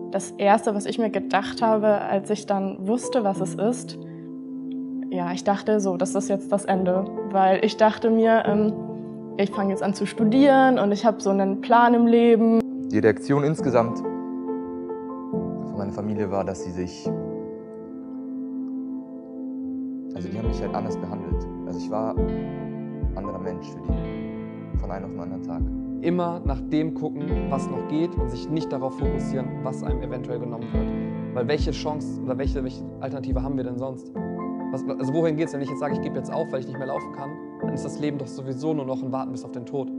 Das Erste, was ich mir gedacht habe, als ich dann wusste, was es ist, ja, ich dachte so, das ist jetzt das Ende. Weil ich dachte mir, ich fange jetzt an zu studieren und ich habe so einen Plan im Leben. Die Reaktion insgesamt von meiner Familie war, dass die haben mich halt anders behandelt. Also ich war ein anderer Mensch für die, von einem auf den anderen Tag. Immer nach dem gucken, was noch geht und sich nicht darauf fokussieren, was einem eventuell genommen wird. Weil welche Chance oder welche Alternative haben wir denn sonst? Also wohin geht's, wenn ich jetzt sage, ich gebe jetzt auf, weil ich nicht mehr laufen kann? Dann ist das Leben doch sowieso nur noch ein Warten bis auf den Tod.